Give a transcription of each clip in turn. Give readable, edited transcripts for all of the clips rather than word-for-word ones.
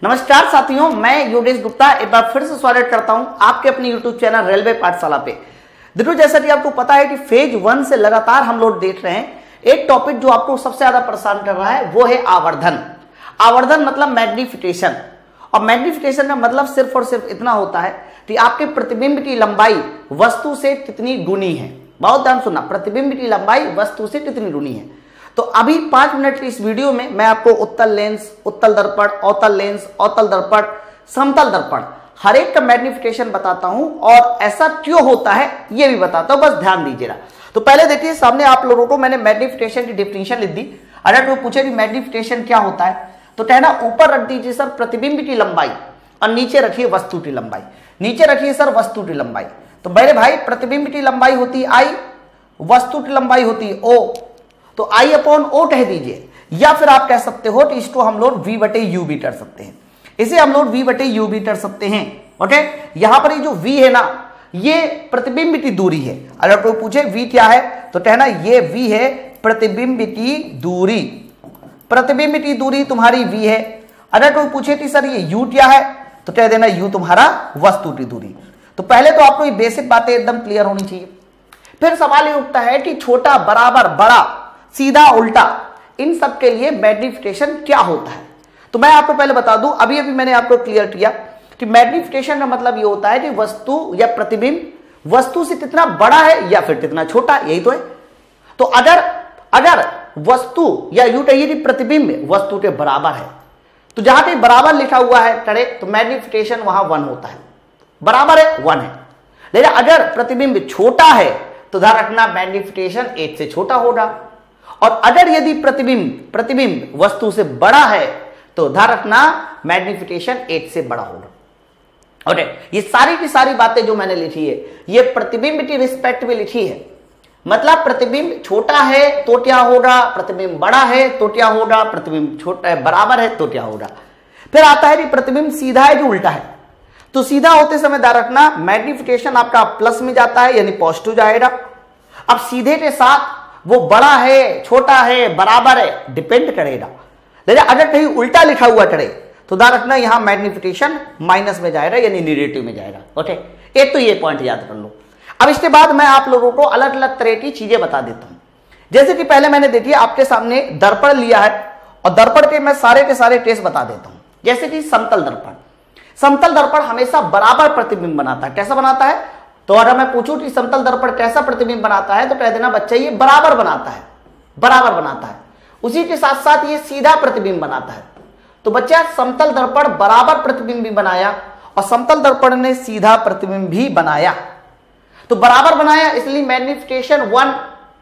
नमस्कार साथियों, मैं योगेश गुप्ता एक बार फिर से स्वागत करता हूं आपके अपने YouTube चैनल रेलवे पाठशाला पे। देखो, जैसा कि आपको पता है कि फेज 1 से लगातार हम लोग देख रहे हैं। एक टॉपिक जो आपको सबसे ज्यादा परेशान कर रहा है वो है आवर्धन। आवर्धन मतलब मैग्निफिकेशन, और मैग्निफिकेशन का मतलब सिर्फ और सिर्फ इतना होता है कि आपके प्रतिबिंब की लंबाई वस्तु से कितनी गुनी है। बहुत ध्यान सुनना, प्रतिबिंब की लंबाई वस्तु से कितनी गुनी है। तो अभी 5 मिनट की इस वीडियो में मैं आपको उत्तल लेंस, उत्तल दर्पण, अवतल लेंस, अवतल दर्पण, समतल दर्पण हर एक का मैग्निफिकेशन बताता हूं और ऐसा क्यों होता है ये भी बताता हूं, बस ध्यान दीजिएगा। तो पहले देखिए, सामने आप लोगों को मैंने मैग्निफिकेशन की डेफिनेशन लिख दी। अगर वो पूछे कि मैग्निफिकेशन क्या होता है तो कहना ऊपर रख दीजिए सर प्रतिबिंब की लंबाई और नीचे रखिए वस्तु की लंबाई। नीचे रखिए सर वस्तु की लंबाई। तो मेरे भाई प्रतिबिंब की लंबाई होती है आई, वस्तु की लंबाई होती है ओ, तो आई अपॉन ओ कह दीजिए, या फिर आप कह सकते हो कि इसको हम लोग v बटे यू भी कर सकते हैं। इसे हम लोग v बटे यू भी कर सकते हैं। ओके, यहां पर ये जो v है ना, ये प्रतिबिंब की दूरी है। अगर कोई पूछे v क्या है तो कहना ये v है प्रतिबिंब की दूरी। प्रतिबिंब की दूरी तुम्हारी v है। अगर कोई पूछे कि सर ये u क्या है तो कह देना u तुम्हारा वस्तु की दूरी। तो पहले तो आपको ये बेसिक बातें एकदम क्लियर होनी चाहिए। फिर सवाल ये उठता है कि छोटा, बराबर, बड़ा, सीधा, उल्टा, इन सब के लिए मैग्निफिकेशन क्या होता है। तो मैं आपको पहले बता दूं, अभी मैंने आपको क्लियर किया कि मैग्निफिकेशन का मतलब ये होता है कि वस्तु या प्रतिबिंब वस्तु से कितना बड़ा है या फिर कितना छोटा, यही तो है। तो अगर वस्तु या यूं कहिए कि प्रतिबिंब वस्तु के बराबर है तो जहां पे बराबर लिखा हुआ है करे तो मैग्निफिकेशन वहां 1 होता है। बराबर है 1 है। लेकिन अगर प्रतिबिंब छोटा है तो ध्यान रखना मैग्निफिकेशन 1 से छोटा होगा, और अगर यदि प्रतिबिंब वस्तु से बड़ा है तो ध्यान रखना मैग्निफिकेशन 1 से बड़ा होगा। ओके, ये सारी की सारी बातें जो मैंने लिखी है ये प्रतिबिंब की रिस्पेक्ट में लिखी है। मतलब प्रतिबिंब छोटा है तो क्या होगा, प्रतिबिंब बड़ा है तो क्या होगा, प्रतिबिंब छोटा बराबर है तो क्या होगा। फिर आता है कि प्रतिबिंब सीधा है कि उल्टा है। तो सीधा होते समय ध्यान रखना मैग्निफिकेशन आपका प्लस में जाता है, यानी पॉजिटिव जाएगा। अब सीधे के साथ वो बड़ा है, छोटा है, बराबर है, डिपेंड करेगा। लेकिन अगर कहीं उल्टा लिखा हुआ करे तो ध्यान रखना यहां मैग्निफिकेशन माइनस में जाएगा, यानी निगेटिव में जाएगा। ओके, एक तो ये पॉइंट याद कर लो। अब इसके बाद मैं आप लोगों को अलग अलग तरह की चीजें बता देता हूं। जैसे कि पहले मैंने देखिए आपके सामने दर्पण लिया है और दर्पण के मैं सारे के सारे टेस्ट बता देता हूं। जैसे कि समतल दर्पण, समतल दर्पण हमेशा बराबर प्रतिबिंब बनाता है। कैसा बनाता है? तो अगर मैं पूछूं कि समतल दर्पण कैसा प्रतिबिंब बनाता है तो कह देना बच्चा ये बराबर बनाता है, बराबर बनाता है। उसी के साथ साथ ये सीधा प्रतिबिंब बनाता है। तो बच्चा समतल दर्पण बराबर प्रतिबिंब भी बनाया और समतल दर्पण ने सीधा प्रतिबिंब भी बनाया। तो बराबर बनाया इसलिए मैग्निफिकेशन 1,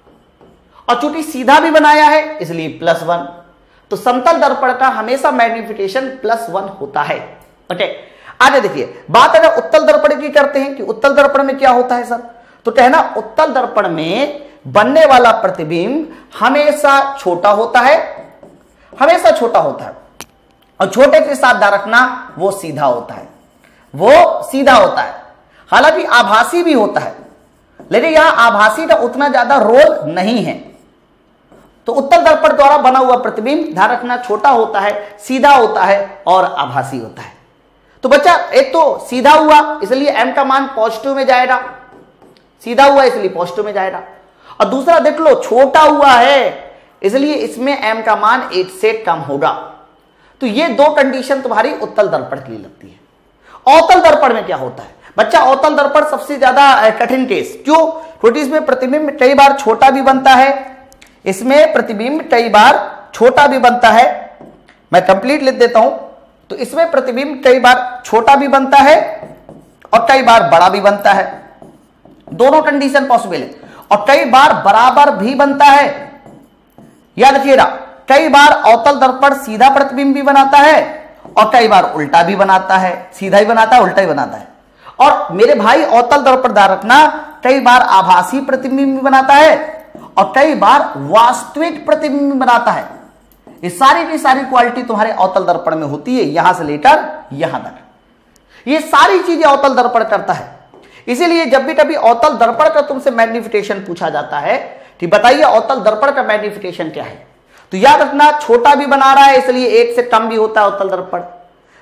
और चूंकि सीधा भी बनाया है इसलिए +1। तो समतल दर्पण का हमेशा मैग्निफिकेशन +1 होता है। ओके, आगे देखिए, बात अगर उत्तल दर्पण की करते हैं कि उत्तल दर्पण में क्या होता है सर, तो कहना उत्तल दर्पण में बनने वाला प्रतिबिंब हमेशा छोटा होता है, हमेशा छोटा होता है, और छोटे के साथ ध्यान रखना वो सीधा होता है, वो सीधा होता है। हालांकि आभासी भी होता है, लेकिन यहां आभासी का उतना ज्यादा रोल नहीं है। तो उत्तल दर्पण द्वारा बना हुआ प्रतिबिंब ध्यान रखना छोटा होता है, सीधा होता है और आभासी होता है। तो बच्चा एक तो सीधा हुआ इसलिए m का मान पॉजिटिव में जाएगा, सीधा हुआ इसलिए पॉजिटिव में जाएगा। और दूसरा देख लो छोटा हुआ है इसलिए इसमें m का मान 1 से कम होगा। तो ये 2 कंडीशन तुम्हारी उत्तल दर्पण के लिए लगती है। अवतल दर्पण में क्या होता है बच्चा? अवतल दर्पण सबसे ज्यादा कठिन केस, क्यों? क्योंकि इसमें प्रतिबिंब कई बार छोटा भी बनता है, इसमें प्रतिबिंब कई बार छोटा भी बनता है। मैं कंप्लीट लिख देता हूं। तो इसमें प्रतिबिंब कई बार छोटा भी बनता है और कई बार बड़ा भी बनता है, दोनों कंडीशन पॉसिबल है। और कई बार बराबर भी बनता है। याद रखिएगा, कई बार अवतल दर्पण सीधा प्रतिबिंब भी बनाता है और कई बार उल्टा भी बनाता है, सीधा ही बनाता है, उल्टा ही बनाता है। और मेरे भाई अवतल दर्पण ध्यान रखना कई बार आभासी प्रतिबिंब भी बनाता है और कई बार वास्तविक प्रतिबिंब बनाता है। ये सारी की सारी क्वालिटी तुम्हारे अवतल दर्पण में होती है, यहां से लेकर यहां तक ये सारी चीजें अवतल दर्पण करता है। इसीलिए जब भी कभी अवतल दर्पण का तुमसे मैग्निफिकेशन पूछा जाता है कि बताइए अवतल दर्पण का मैग्निफिकेशन क्या है, तो याद रखना छोटा भी बना रहा है इसलिए 1 से कम भी होता है अवतल दर्पण,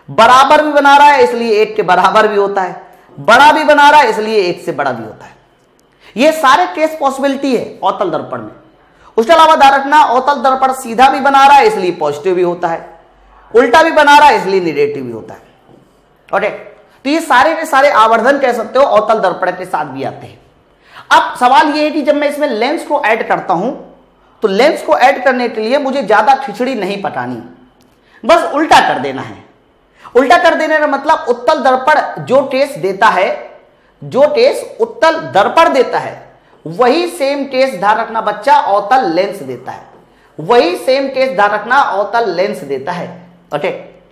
बराबर भी बना रहा है इसलिए 8 के बराबर भी होता है, बड़ा भी बना रहा है इसलिए 8 से बड़ा भी होता है। ये सारे केस पॉसिबिलिटी है अवतल दर्पण में। उसके अलावा ध्यान रखना, अवतल दर्पण सीधा भी बना रहा है इसलिए पॉजिटिव भी होता है, उल्टा भी बना रहा है इसलिए निगेटिव भी होता है। ओके, तो ये सारे के सारे आवर्धन कह सकते हो अवतल दर्पण के साथ भी आते हैं। अब सवाल ये है कि जब मैं इसमें लेंस को ऐड करता हूं तो लेंस को ऐड करने के लिए मुझे ज्यादा खिचड़ी नहीं पकानी, बस उल्टा कर देना है। उल्टा कर देने का मतलब उत्तल दर्पण जो टेस्ट देता है, जो टेस्ट उत्तल दर्पण देता है, वही सेम टेस्ट ध्यान रखना बच्चा अवतल लेंस देता है, वही सेम टेस्ट ध्यान रखना अवतल लेंस देता है। ओके,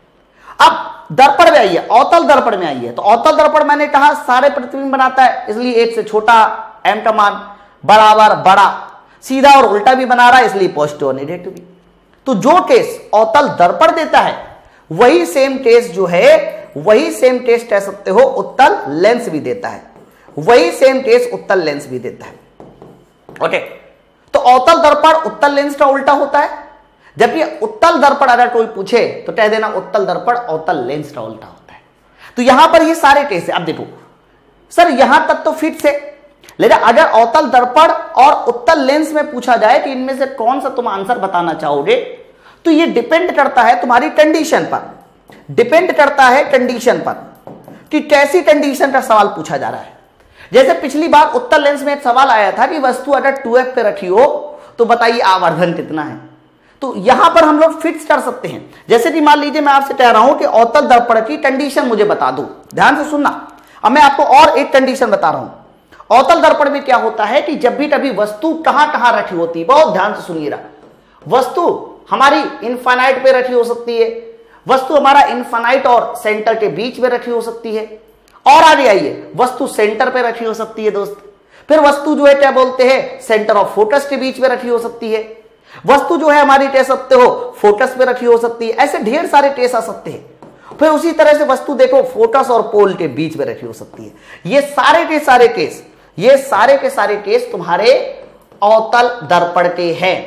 अब दर्पण में आइए, अवतल दर्पण में आइए। तो अवतल दर्पण मैंने कहा सारे प्रतिबिंब बनाता है इसलिए 1 से छोटा, m का मान बराबर बड़ा, सीधा और उल्टा भी बना रहा है इसलिए पॉजिटिव और नेगेटिव भी। तो जो टेस्ट अवतल दर्पण देता है वही सेम टेस्ट जो है, वही सेम टेस्ट कह सकते हो उत्तल लेंस भी देता है, वही सेम टेस्ट उत्तल लेंस भी देता है। ओके, तो अवतल दर्पण उत्तल लेंस का उल्टा होता है, जबकि उत्तल दर्पण अगर कोई पूछे तो कह देना उत्तल दर्पण अवतल लेंस का उल्टा होता है। तो यहां पर ये सारे टेस्ट है। अब देखो सर यहां तक तो फिट से, लेकिन अगर अवतल दर्पण और उत्तल लेंस में पूछा जाए कि इनमें से कौन सा तुम आंसर बताना चाहोगे, तो ये डिपेंड करता है तुम्हारी कंडीशन पर, डिपेंड करता है कंडीशन पर कि कैसी कंडीशन का सवाल पूछा जा रहा है। जैसे पिछली बार उत्तल लेंस में एक सवाल आया था कि वस्तु अगर 2f पे रखी हो तो बताइए आवर्धन कितना है। तो यहां पर हम लोग फिक्स कर सकते हैं। जैसे कि मान लीजिए मैं आपसे कह रहा हूं कि अवतल दर्पण की कंडीशन मुझे बता दो, ध्यान से सुनना। अब मैं आपको और एक कंडीशन बता रहा हूं। अवतल दर्पण में क्या होता है कि जब भी कभी वस्तु कहां कहां रखी होती है, बहुत ध्यान से सुनिएगा। वस्तु हमारी इनफाइनाइट पे रखी हो सकती है, वस्तु हमारा इनफाइनाइट और सेंटर के बीच में रखी हो सकती है, और आगे आइए वस्तु सेंटर पे रखी हो सकती है दोस्त। फिर वस्तु जो है क्या बोलते हैं सेंटर ऑफ फोकस के बीच में रखी हो सकती है, वस्तु जो है हमारी कह सकते हो फोकस पे रखी हो सकती है। ऐसे ढेर सारे केस आ सकते हैं। फिर उसी तरह से वस्तु देखो फोकस और पोल के बीच में रखी हो सकती है। ये सारे के सारे केस, ये सारे के सारे केस तुम्हारे अवतल दर्पण के हैं।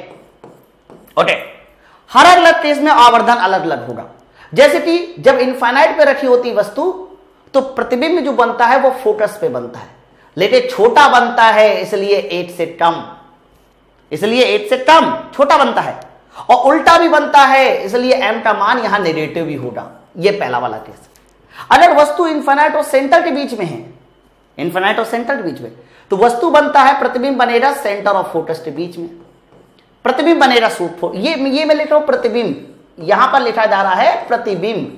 ओके, हर अलग केस में आवर्धन अलग अलग होगा। जैसे कि जब इनफाइनाइट पे रखी होती वस्तु तो प्रतिबिंब जो बनता है वो फोकस पे बनता है, लेकिन छोटा बनता है इसलिए 8 से कम, इसलिए 8 से कम छोटा बनता है, और उल्टा भी बनता है इसलिए m का मान यहां नेगेटिव भी होगा। ये पहला वाला केस। अगर वस्तु इनफाइनाइट और सेंटर के बीच में है, इनफाइनाइट और सेंटर के बीच में, तो वस्तु बनता है प्रतिबिंब बनेगा सेंटर और फोकस के बीच में, प्रतिबिंब बनेगा ये मैं लिख रहा हूं प्रतिबिंब, यहां पर लिखा जा रहा है प्रतिबिंब।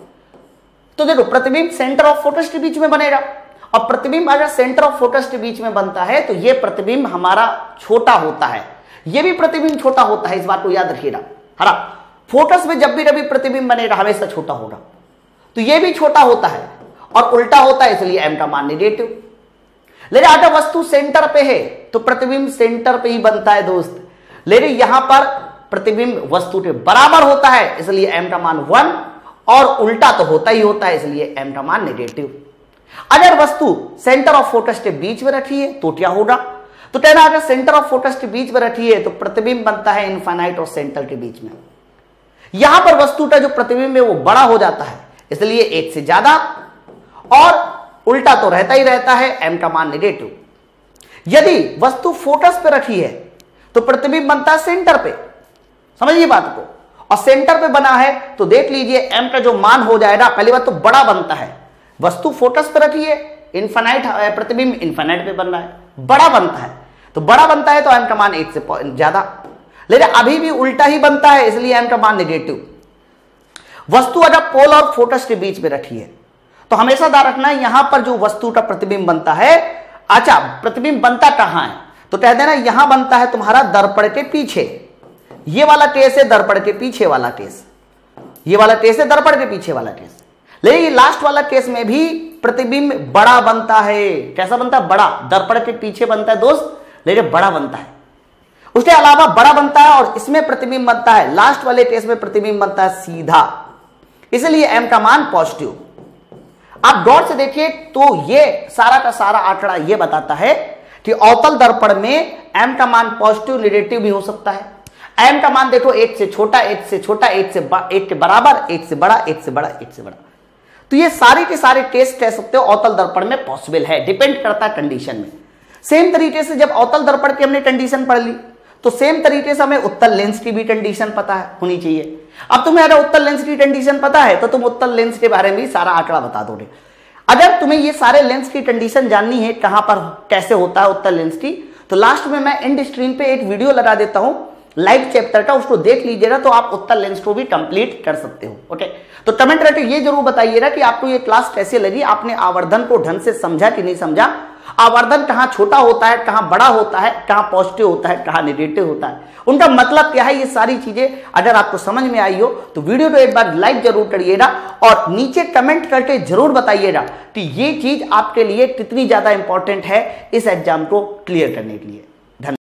तो देखो प्रतिबिंब सेंटर ऑफ फोकस के बीच में बनेगा, और प्रतिबिंब अगर सेंटर ऑफ फोकस के बीच में बनता है तो ये प्रतिबिंब हमारा छोटा होता है, ये भी प्रतिबिंब छोटा होता है, इस बात को याद रखिएगा। हरा फोकस में जब भी रवि प्रतिबिंब बनेगा हमेशा छोटा होगा, तो ये भी छोटा होता है और उल्टा होता है इसलिए m का मान नेगेटिव। लेकिन अगर वस्तु सेंटर पे है तो प्रतिबिंब सेंटर पे ही बनता है दोस्त, लेकिन यहां पर प्रतिबिंब वस्तु के बराबर होता है इसलिए m का मान 1, और उल्टा तो होता ही होता है इसलिए m का मान नेगेटिव। अगर वस्तु सेंटर ऑफ फोकस के बीच में रखी है तो क्या होगा, तो कहना अगर सेंटर ऑफ फोकस के बीच में रखी है तो प्रतिबिंब बनता है इनफाइनाइट और सेंटर के बीच में। यहां पर वस्तु का जो प्रतिबिंब है वो बड़ा हो जाता है इसलिए 1 से ज्यादा, और उल्टा तो रहता ही रहता है, m का मान नेगेटिव। यदि वस्तु फोकस पे रखी है तो प्रतिबिंब बनता है सेंटर पे, समझिए बात को, और सेंटर पे बना है तो देख लीजिए m का जो मान हो जाएगा, पहली बात तो बड़ा बनता है, वस्तु फोकस पे रखी है, इनफाइनाइट प्रतिबिंब इनफाइनाइट पे बन रहा है, बड़ा बनता है, तो बड़ा बनता है तो m का मान 1 से ज्यादा, लेकिन अभी भी उल्टा ही बनता है इसलिए m का मान नेगेटिव। वस्तु अगर पोल और फोकस के बीच में रखी है तो हमेशा ध्यान रखना है यहां पर जो वस्तु का प्रतिबिंब बनता है, अच्छा प्रतिबिंब बनता कहां है, तो कह देना यहां बनता है तुम्हारा दर्पण के पीछे। ये वाला केस है दर्पण के पीछे वाला केस, ये वाला केस है दर्पण के पीछे वाला केस। लेकिन लास्ट वाला केस में भी प्रतिबिंब बड़ा बनता है। कैसा बनता है, बड़ा, दर्पण के पीछे बनता है दोस्त, लेकिन बड़ा बनता है। उसके अलावा बड़ा बनता है और इसमें प्रतिबिंब बनता है, लास्ट वाले केस में प्रतिबिंब बनता है सीधा, इसलिए m का मान पॉजिटिव। आप गौर से देखिए तो ये सारा का सारा आंकड़ा ये बताता है कि अवतल दर्पण में m का मान पॉजिटिव नेगेटिव भी हो सकता है। m का मान देखो 1 से छोटा, 1 से छोटा, 1 के बराबर, 1 से बड़ा, 1 से बड़ा, 1 से बड़ा। तो ये सारे के सारे टेस्ट कह सकते हो अवतल दर्पण में पॉसिबल है, डिपेंड करता है कंडीशन में। सेम तरीके से जब अवतल दर्पण की हमने कंडीशन पढ़ ली तो सेम तरीके से हमें उत्तल लेंस की भी कंडीशन पता है होनी चाहिए। अब तुम्हें अगर उत्तल लेंस की कंडीशन पता है तो तुम उत्तल लेंस के बारे में भी सारा आंकड़ा बता दोगे। अगर तुम्हें ये सारे लेंस की कंडीशन जाननी है कहां पर कैसे होता है उत्तल लेंस की, तो लास्ट में मैं एंड स्क्रीन पे एक वीडियो लगा देता हूं लाइव चैप्टर का, उसको देख लीजिएगा तो आप उत्तल लेंस को भी कंप्लीट कर सकते हो। ओके, तो कमेंट करके ये जरूर बताइएगा कि आपको ये क्लास कैसे लगी, आपने आवर्धन को ढंग से समझा कि नहीं समझा, आवर्धन कहां छोटा होता है, कहां बड़ा होता है, कहां पॉजिटिव होता है, कहां नेगेटिव होता है, उनका मतलब क्या है, ये सारी चीजें अगर आपको समझ में आई हो तो वीडियो को एक बार लाइक जरूर करिएगा और नीचे कमेंट करके जरूर बताइएगा कि ये चीज आपके लिए कितनी ज्यादा इंपॉर्टेंट है इस एग्जाम को क्लियर करने के लिए।